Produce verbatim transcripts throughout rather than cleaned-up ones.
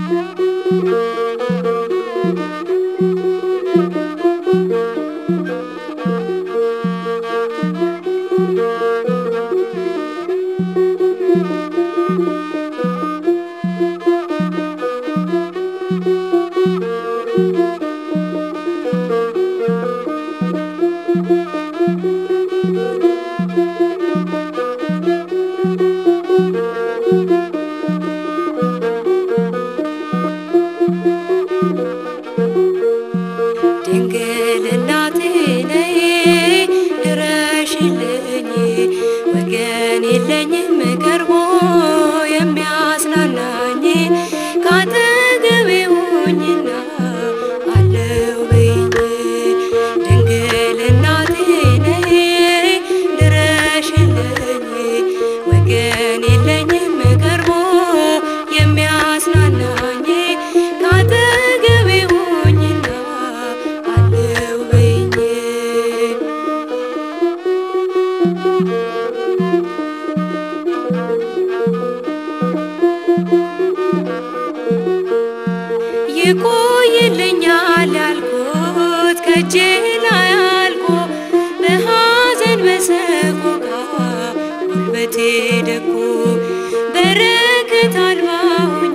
ድንግል እናቴ ነይ ድረሽልኝ ወገን የለኝም ቀርቦ የሚያጽናናኝ ካጠገቤ ሁኚና አለው በይኝ ድንግል እናቴ ነይ ድረሽልኝ ወገን የለኝም ቀርቦ የሚያጽናናኝ ካጠገቤ ሁኚና አለው በይኝ ይቆይልኛል ያልኩት ከእጄ ላይ አልቆ በሐዘን በሰቆቃ ጉልበቴ ደቆ በረከት አልባ ሆኜ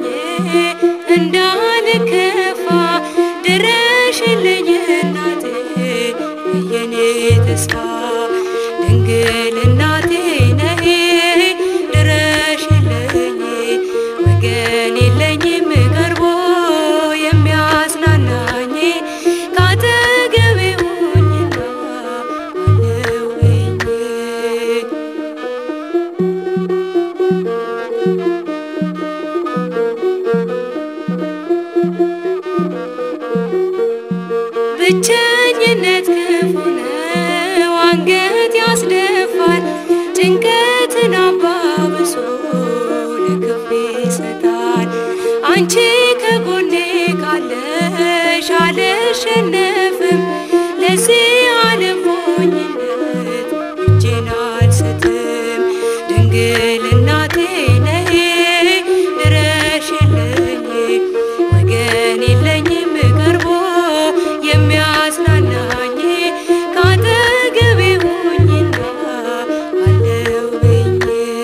እንዳልከፋ ድረሽልኝ እናቴ የኔ ተስፋ ድንግል እናቴ ነይ ድረሽልኝ ወገን የለኝም ቀርቦ የሚያጽናናኝ ካጠገቤ ሁኚና አለው በይኝ ብቸኝነት ክፉ ነው አንገት ያስደፋል ጭንቀትን አባብሶ ለክፉ ይሰጣል አንቺ ከጎኔ ካለሽ አልሸነፍም ለዚህ ዓለም ሞኝነት እጄን አልሰጥም ድንግል እናቴ ነይ ድረሽልኝ ወገን የለኝም ቀርቦ የሚያጽናናኝ ካጠገቤ ሁኚና አለው በይኝ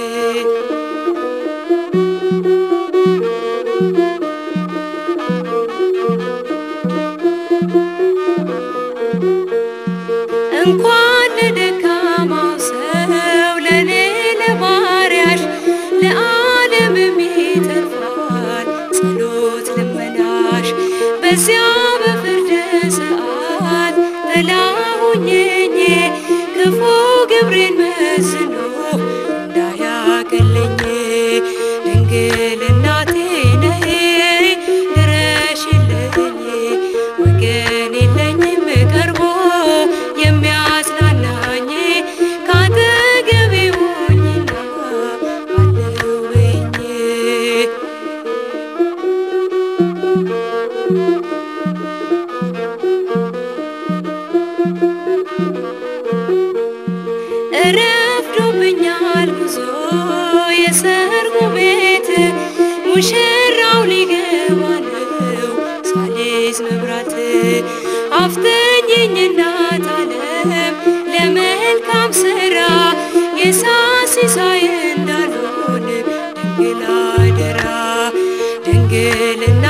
እንኳን ለደካማው ሰው ለኔ ለባሪያሽ ለዓለም ይተርፋል ጸሎት ልመናሽ በዚያ በፍርድ ሰዓት ጥላ ሁኚኝ ክፉ ግብሬን መዝኖ እንዳያገለኝ ድንግል እናቴ ነይ ድረሽልኝ ወገን የለኝም ቀርቦ የሚያጽናናኝ ካጠገቤ ሁኚና አለው በይኝ ረፍዶብኛል ጉዞ የሰርጉ ቤት ሙሽራው ሊገባ ነው ሳልይዝ መብራት አፍጥኝኝ እናት ዓለም ለመልካም ሥራ የእሳት ሲሳይ እንዳልሆን ድንግል አደራ ድንግል